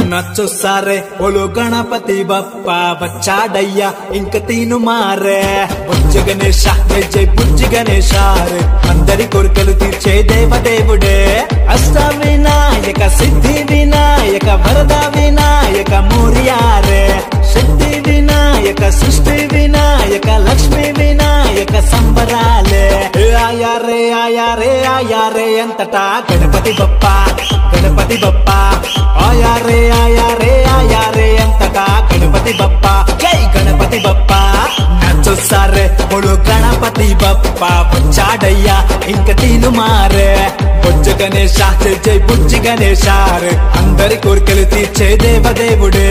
నచ్చు సారే ఓలో గణపతి బప్ప వచ్చాడయ్యా ఇంక తీను మారే బుజ్జి గణేశ జై జై బుజ్జి గణేశ రే అందరి కోరికలు తీర్చే దేవదేవుడే అష్ట వినాయక సిద్ధి వినాయక వరద వినాయక మోరియారే శక్తి వినాయక సృష్టి వినాయక లక్ష్మీ వినాయక సంబరాలే ఆయా రే అంతటా గణపతి బప్ప ఆయా రే అంతటా గణపతి బప్ప జై గణపతి బప్ప నచ్చు సారే బోలో గణపతి బప్ప వచ్చాడయ్యా ఇంక తీను మారే బుజ్జి గణేశ జై జై బుజ్జి గణేశ రే అందరి కోరికలు తీర్చే దేవదేవుడే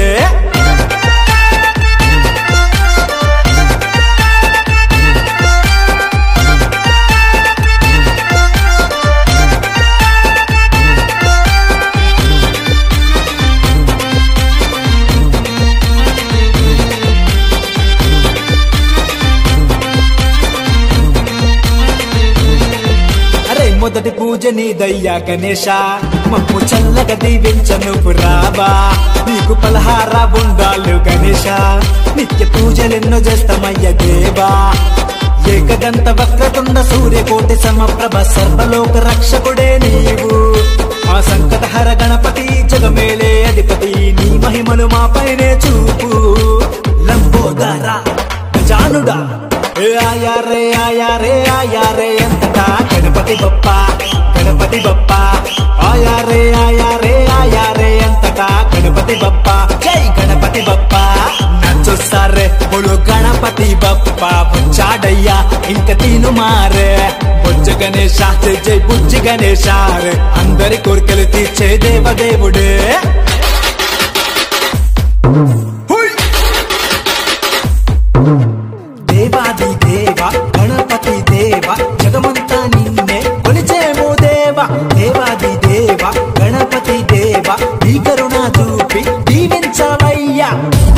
మొదటి పూజ నీదయ్యా గణేశ మమ్ము చల్లగా దీవించను రావా నీకు పలహార ఉండాలు గణేశ నిత్య పూజలెన్నో చేస్తామయ్య దేవా ఏకదంత వక్రతుండ సూర్యకోటి సమప్రభ సర్వలోక రక్షకుడే నీవు ఆ సంకటహర గణపతి జగమేలే అధిపతి నీ మహిమలు మా పైనే చూపు లంబోదర గజానుడా ఆయా రే అంతటా గణపతి బప్ప ఆయా రే అంతటా గణపతి బప్ప జై గణపతి బప్ప నచ్చు సారే బోలో గణపతి బప్ప వచ్చాడయ్యా ఇంక తీను మారే బుజ్జి గణేశ జై జై బుజ్జి గణేశ రే అందరి కోరికలు తీర్చే దేవదేవుడే దేవాది దేవ గణపతి దేవ జగమంతా నిన్నే కొలిచేమో దేవ దేవాది దేవ గణపతి దేవ ఈ కరుణ చూపి దీవించవయ్యా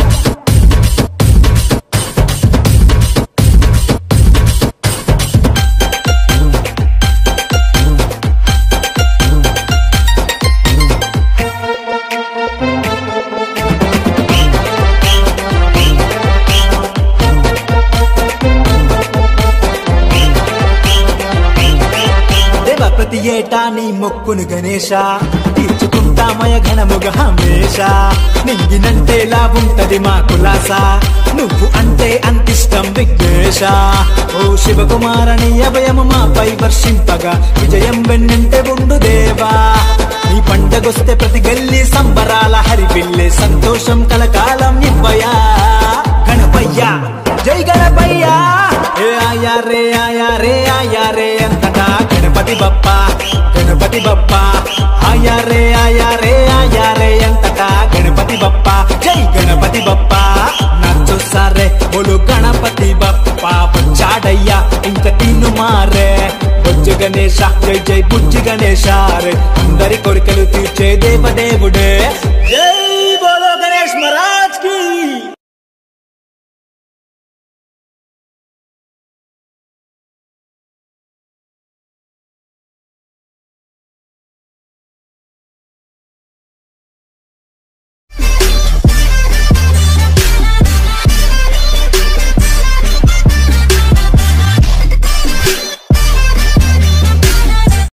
ప్రతి ఏటా నీ మొక్కును గణేశ తీర్చుకుంటామయ ఘనముగా హమేష నింగినంటేలా ఉంటది మా కులాస నువ్వు అంటే అంతిష్టం విఘ్నేశ ఓ శివకుమారని అభయము మాపై వర్షింపగా విజయం వెన్నంటే ఉండు దేవా నీ పండగొస్తే ప్రతి గల్లి సంబరాల హరిపిల్లే సంతోషం కలకాలం ఇవ్వయా గణపయ్యా జై గణపయ్యా ఆయా రే అంతటా గణపతి బప్ప ఆయా రే అంతటా గణపతి బప్ప జై గణపతి బప్ప నచ్చు సారే బోలో గణపతి బప్ప వచ్చాడయ్యా ఇంక తీను మారే బుజ్జి గణేశ జై జై బుజ్జి గణేశ రే అందరి కోరికలు తీర్చే దేవదేవుడే